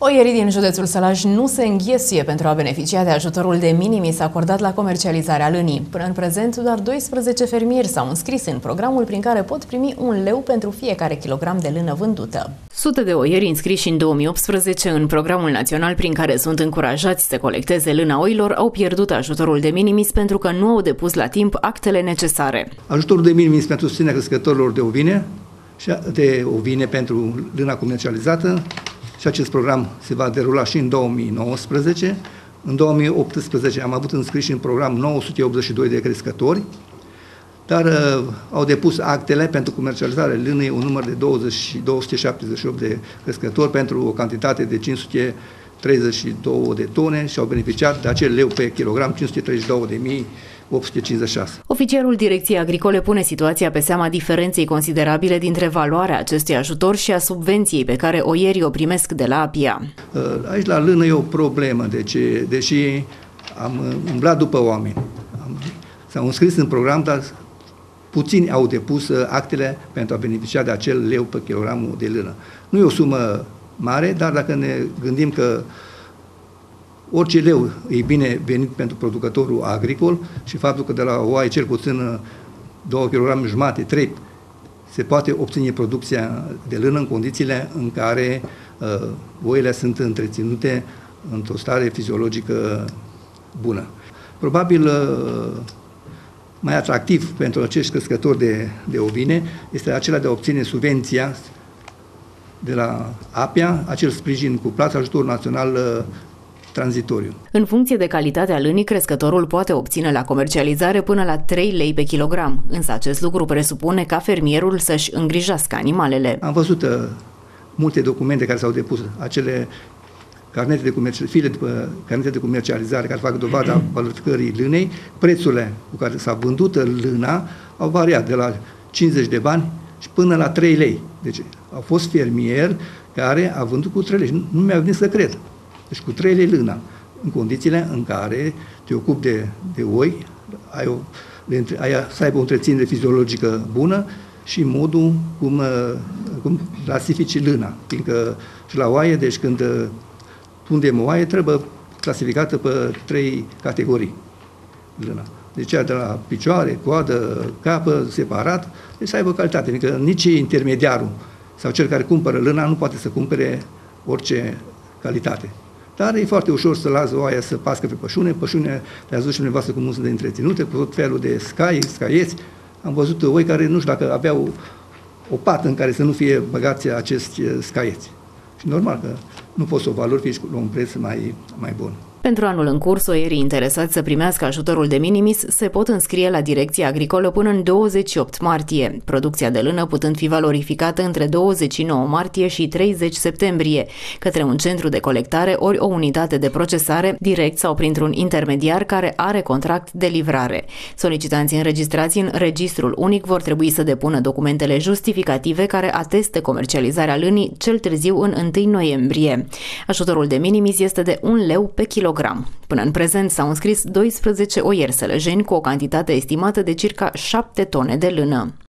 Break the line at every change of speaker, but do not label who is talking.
Oierii din județul Sălaj nu se înghesuie pentru a beneficia de ajutorul de minimis acordat la comercializarea lânii. Până în prezent, doar 12 fermieri s-au înscris în programul prin care pot primi 1 leu pentru fiecare kilogram de lână vândută. Sute de oieri înscriși în 2018 în programul național prin care sunt încurajați să colecteze lâna oilor au pierdut ajutorul de minimis pentru că nu au depus la timp actele necesare.
Ajutorul de minimis pentru susținerea crescătorilor de ovine pentru lâna comercializată. Și acest program se va derula și în 2019. În 2018 am avut înscriși în program 982 de crescători, dar au depus actele pentru comercializarea lânei un număr de 278 de crescători pentru o cantitate de 532 de tone și au beneficiat de acel leu pe kilogram 532.856.
Oficialul Direcției Agricole pune situația pe seama diferenței considerabile dintre valoarea acestui ajutor și a subvenției pe care oierii o primesc de la APIA.
Aici la lână e o problemă, deși am umblat după oameni. S-au înscris în program, dar puțini au depus actele pentru a beneficia de acel leu pe kilogramul de lână. Nu e o sumă mare, dar dacă ne gândim că orice leu e bine venit pentru producătorul agricol și faptul că de la oaie cel puțin 2,5 kg, 3, se poate obține producția de lână în condițiile în care oile sunt întreținute într-o stare fiziologică bună. Probabil mai atractiv pentru acești crescători de ovine este acela de a obține subvenția de la APIA, acel sprijin cuplat, ajutorul național tranzitoriu.
În funcție de calitatea lânii, crescătorul poate obține la comercializare până la 3 lei pe kilogram, însă acest lucru presupune ca fermierul să-și îngrijească animalele.
Am văzut multe documente care s-au depus, acele carnete de comercializare care fac dovada valorificării lânei, prețurile cu care s-a vândut lâna au variat de la 50 de bani și până la 3 lei. Deci au fost fermieri care a vândut cu 3 lei. Nu mi-a venit să cred. Deci cu 3 lei lâna, în condițiile în care te ocupi de oi, să aibă o întreținere fiziologică bună și modul cum clasifici lâna. Fiindcă și la oaie, deci când tundem o oaie, trebuie clasificată pe 3 categorii lâna. Deci cea de la picioare, coadă, capă, separat, deci să aibă calitate. Fiindcă nici intermediarul sau cel care cumpără lâna nu poate să cumpere orice calitate. Dar e foarte ușor să lasă oaia să pască pe pășune. Pășune, le-ați văzut și dumneavoastră cum sunt de întreținute, cu tot felul de scaieți. Am văzut oi care nu știu dacă aveau o pată în care să nu fie băgați acești scaieți. Și normal că nu poți să o valorifici la un preț mai bun.
Pentru anul în curs, oierii interesați să primească ajutorul de minimis se pot înscrie la Direcția Agricolă până în 28 martie, producția de lână putând fi valorificată între 29 martie și 30 septembrie, către un centru de colectare ori o unitate de procesare, direct sau printr-un intermediar care are contract de livrare. Solicitanții înregistrați în Registrul Unic vor trebui să depună documentele justificative care ateste comercializarea lânii cel târziu în 1 noiembrie. Ajutorul de minimis este de 1 leu pe kilogram. Până în prezent s-au înscris 12 oieri sălăjeni cu o cantitate estimată de circa 7 tone de lână.